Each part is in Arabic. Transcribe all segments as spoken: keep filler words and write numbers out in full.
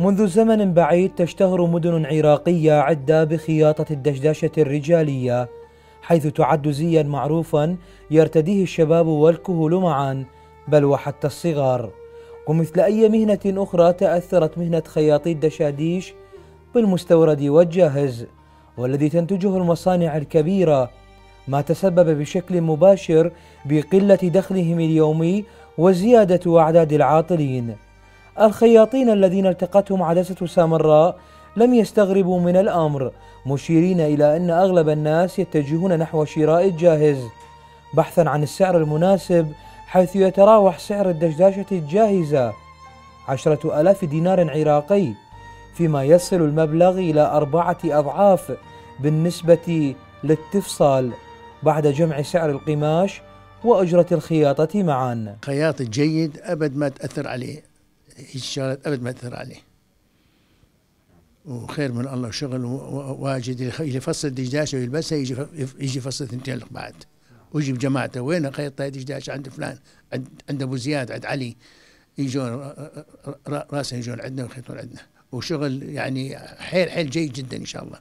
منذ زمن بعيد تشتهر مدن عراقية عدة بخياطة الدشداشة الرجالية، حيث تعد زيا معروفا يرتديه الشباب والكهول معا، بل وحتى الصغار. ومثل أي مهنة أخرى تأثرت مهنة خياطي الدشاديش بالمستورد والجاهز، والذي تنتجه المصانع الكبيرة، ما تسبب بشكل مباشر بقلة دخلهم اليومي وزيادة أعداد العاطلين. الخياطين الذين التقتهم عدسة سامراء لم يستغربوا من الأمر، مشيرين إلى أن أغلب الناس يتجهون نحو شراء الجاهز بحثا عن السعر المناسب، حيث يتراوح سعر الدشداشة الجاهزة عشرة آلاف دينار عراقي، فيما يصل المبلغ إلى أربعة أضعاف بالنسبة للتفصال بعد جمع سعر القماش وأجرة الخياطة معا. خياط جيد أبد ما تأثر عليه، الشغلات أبد ما تأثر عليه، وخير من الله شغل واجد. يجي فصل دشداشة ويلبسها، يجي يجي فصل ثنتين بعد، ويجي بجماعته وين خيط دشداشة عند فلان، عند عند أبو زياد، عند علي، يجون راسا يجون عندنا ويخيطون عندنا، وشغل يعني حيل حيل جيد جدا إن شاء الله.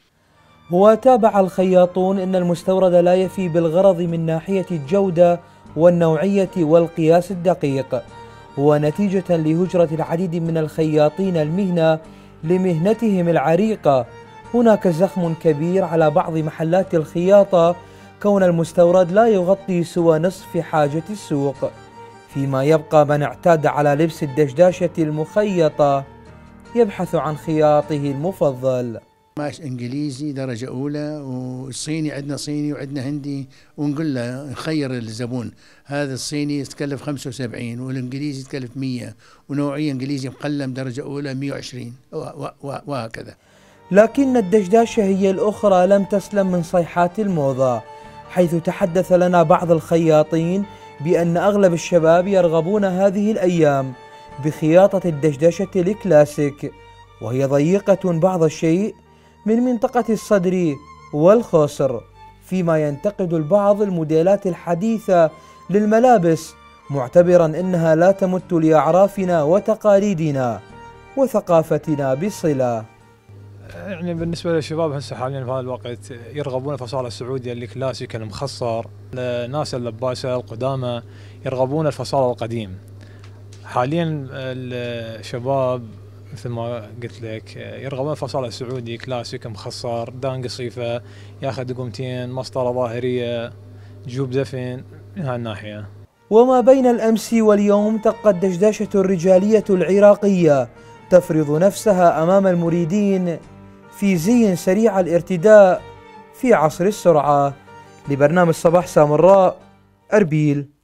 وتابع الخياطون أن المستورد لا يفي بالغرض من ناحية الجودة والنوعية والقياس الدقيق، ونتيجة لهجرة العديد من الخياطين المهنة لمهنتهم العريقة، هناك زخم كبير على بعض محلات الخياطة كون المستورد لا يغطي سوى نصف حاجة السوق، فيما يبقى من اعتاد على لبس الدشداشة المخيطة يبحث عن خياطه المفضل. قماش انجليزي درجة أولى، والصيني عندنا صيني وعندنا هندي، ونقول له نخير الزبون، هذا الصيني يتكلف خمسة وسبعين والانجليزي يتكلف مية، ونوعية انجليزي مقلم درجة أولى مية وعشرين، وهكذا. لكن الدشداشة هي الأخرى لم تسلم من صيحات الموضة، حيث تحدث لنا بعض الخياطين بأن أغلب الشباب يرغبون هذه الأيام بخياطة الدشداشة الكلاسيك، وهي ضيقة بعض الشيء من منطقة الصدر والخصر، فيما ينتقد البعض الموديلات الحديثة للملابس، معتبرا أنها لا تمت لأعرافنا وتقاليدنا وثقافتنا بصلة. يعني بالنسبة للشباب هسه حاليا في هذا الوقت يرغبون الفصالة السعودية الكلاسيك المخصر، الناس اللباسة القدامى يرغبون الفصالة القديم. حاليا الشباب مثل ما قلت لك يرغبون الفصالة السعودي كلاسيك مخصر، دان قصيفة، ياخذ دقمتين، مسطرة ظاهرية، جيوب دفن، من هالناحية. وما بين الأمس واليوم تبقى الدشداشة الرجالية العراقية تفرض نفسها أمام المريدين في زي سريع الارتداء في عصر السرعة. لبرنامج صباح سامراء، أربيل.